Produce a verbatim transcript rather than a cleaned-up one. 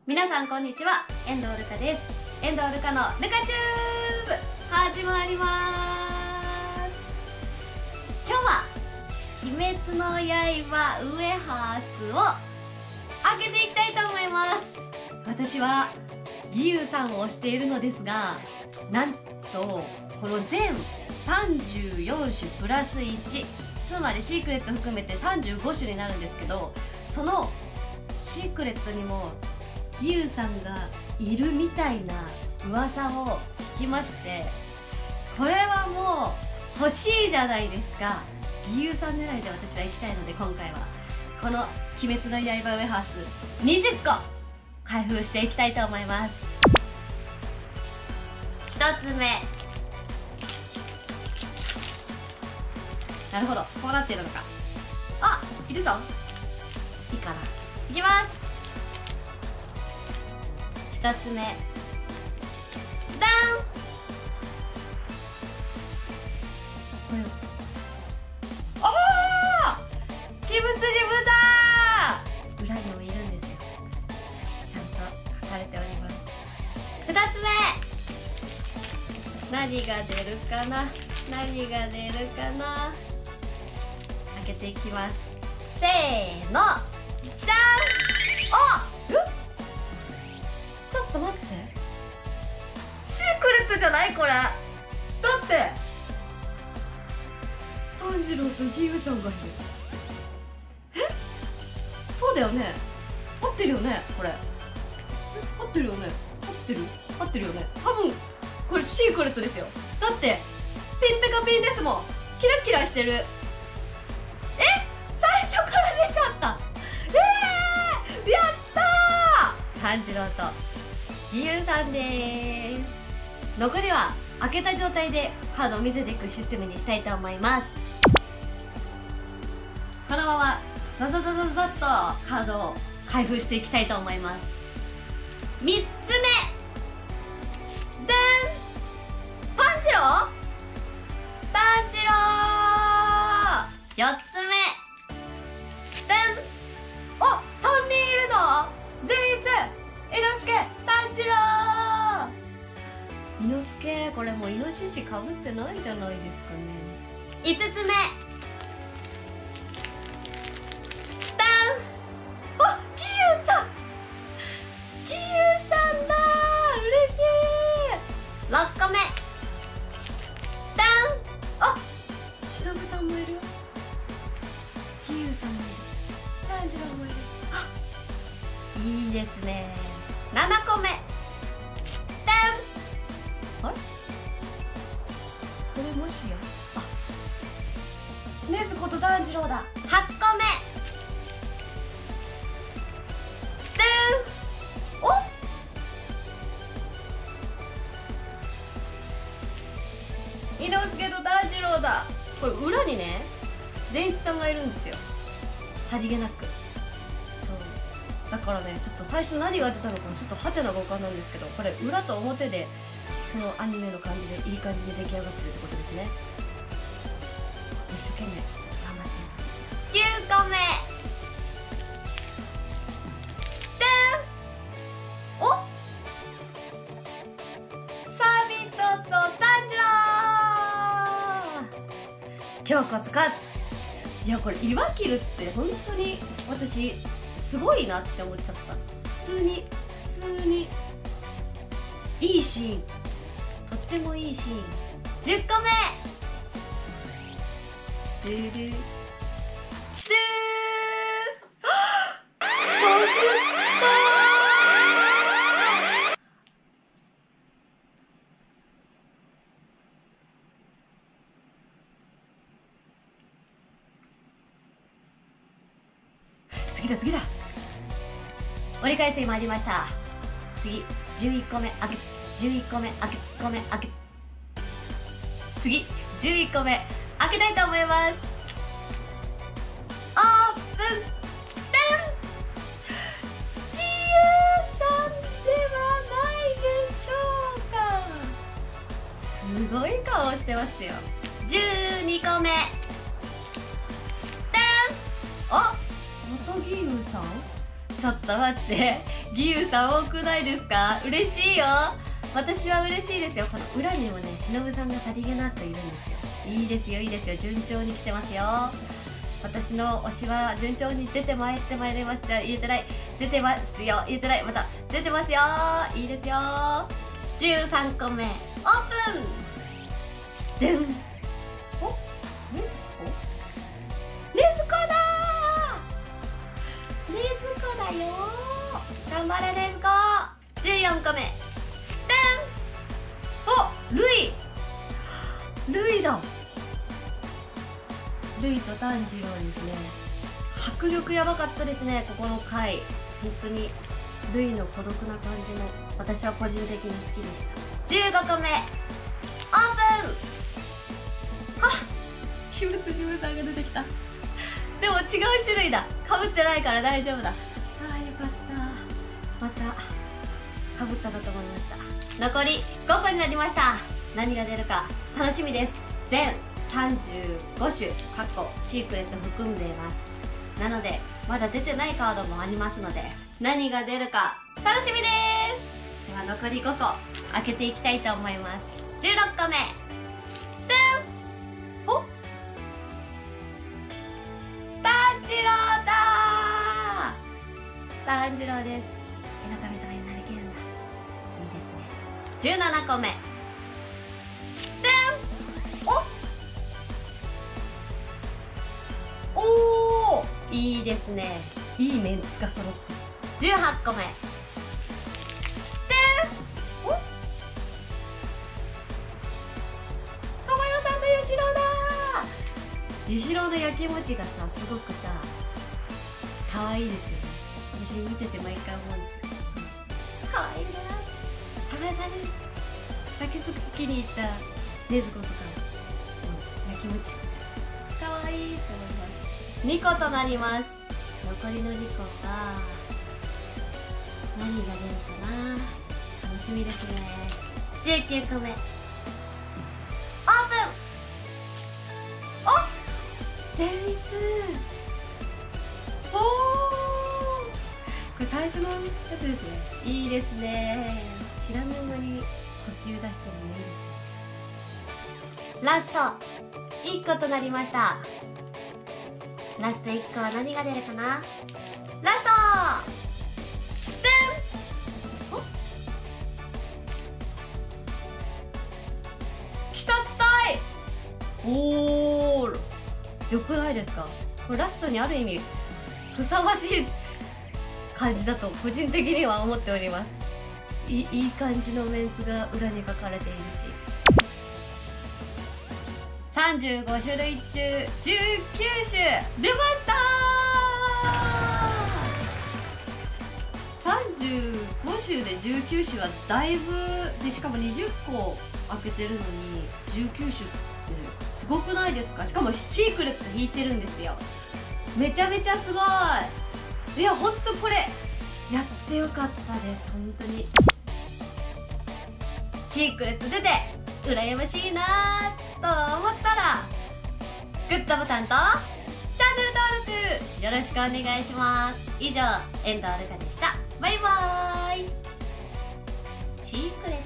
皆さんこんにちは、遠藤ルカです。遠藤ルカのルカチューブ始まります。今日は鬼滅の刃ウエハースを開けていきたいと思います。私は義勇さんを推しているのですが、なんとこの全さんじゅうよん種プラスいち、つまりシークレット含めてさんじゅうご種になるんですけど、そのシークレットにも義勇さんがいるみたいな噂を聞きまして、これはもう欲しいじゃないですか。義勇さん狙いで私は行きたいので、今回はこの「鬼滅の刃ウエハース」にじゅっこ開封していきたいと思います。ひとつめ、なるほど、こうなってるのか。あ、いるぞ。いいかな。いきます。ふたつめ、ダン。これおお、鬼物リブだー。裏にもいるんですよ。ちゃんと書かれております。ふたつめ、何が出るかな、何が出るかな。開けていきます。せーの、じゃん。あ、え、ちょっと待って、シークレットじゃないこれ。だって炭治郎と義勇さんがいる。え、そうだよね、合ってるよねこれ。合ってるよね、合ってる合ってるよね。多分これシークレットですよ。だってピンペカピンですもん。キラキラしてる。え、最初から出ちゃった。えー、やったー。炭治郎と義勇さんでーす。残りは開けた状態でカードを見せていくシステムにしたいと思います。このままザザザザザッとカードを開封していきたいと思います。みっつめ、でん、炭治郎炭治郎。よっつめ、でん、お、さんにんいるぞ。善逸、伊之助、炭治郎。伊之助、これもうイノシシかぶってないじゃないですかね。いつつめ、ダン。あ、義勇さん、義勇さんだー、嬉しい。ろっこめ、ダン。あ、忍さんもいるよ。義勇さんもいる、炭治郎もいる。あ、いいですね。ななこめ、ダン。あれ、これもしや、あ、禰豆子と炭治郎だ。はっこめ、ダン。お、伊之助と炭治郎だ。これ裏にね、善逸さんがいるんですよ、さりげなく。そうだからね、ちょっと最初何が出たのかちょっとハテナが浮かんだんですけど、これ裏と表でそのアニメの感じでいい感じで出来上がってるってことですね。一生懸命頑張ってます。きゅうこめ、でん。お、サビトと炭治郎。今日こそ勝つ。いや、これ岩切るって本当に私すごいなって思っちゃった。普通に普通にいいシーン、とってもいいシーン。じゅっこめ、ドゥルドゥー。次だ次だ、折り返してまいりました。次じゅういっこめ開け、じゅういっこめ開け、ごめん開け、次じゅういっこめ開けたいと思います。オープン、ダン。義勇さんではないでしょうか。すごい顔してますよ。じゅうにこめ、ダン。あ、また義勇さん。ちちょっと待って、義勇さん多くないですか？嬉しいよ。私は嬉しいですよ。この裏にもね、忍さんがさりげなくいるんですよ。いいですよいいですよ、順調に来てますよ。私の推しは順調に出てまいってまいりました。言えてない、出てますよ、言えてない、また出てますよ。いいですよ。じゅうさんこめオープン。でん、お、ねずこねずこだー、ねずこだよー、頑張れねずこ。じゅうよんこめ、でん、お、ルイルイだ。ルイと炭治郎ですね。迫力やばかったですね、ここの回。本当にルイの孤独な感じも私は個人的に好きでした。じゅうごこめオープン。あ、秘仏ジムさんが出てきた。でも違う種類だ。かぶってないから大丈夫だ。ああ、よかった。またかぶったかと思いました。残りごこになりました。何が出るか楽しみです。全さんじゅうごしゅ、かっこシークレット含んでいます。なのでまだ出てないカードもありますので、何が出るか楽しみです。では残りごこ開けていきたいと思います。じゅうろっこめ、でん、お、炭治郎だー。炭治郎です。絵の神様になりきるんだ。いいですね。じゅうななこめ、いいですね。いいメンツが揃って。じゅうはっこめ、でん、お、たまよさんのゆしろだー。ゆしろのやきもちがさ、すごくさ可愛いですよね。私見てて毎回思うんですけど、可愛いな。たまよさんに竹つきに行った禰豆子とかのやきもち可愛いと思います。にことなります。残りのにこが何が出るかな、楽しみですね。じゅうきゅうこめオープン。お、全律。おー、これ最初のやつですね。いいですね。知らぬ間に呼吸出してるのいいですね。ラストいっことなりました。ラストいっこは何が出るかな。ラスト、でん、お、鬼殺隊。おー、よくないですか。これラストにある意味ふさわしい感じだと個人的には思っております。いい、いい感じのメンツが裏に書かれているし、さんじゅうごしゅるい中じゅうきゅうしゅ出ましたー。さんじゅうごしゅでじゅうきゅうしゅはだいぶで、しかもにじゅっこ開けてるのにじゅうきゅうしゅってすごくないですか。しかもシークレット引いてるんですよ。めちゃめちゃすごい。いや、ほんとこれやってよかったです。本当にシークレット出て羨ましいなーと思ったら、グッドボタンとチャンネル登録よろしくお願いします。以上、遠藤ルカでした。バイバーイ。シークレット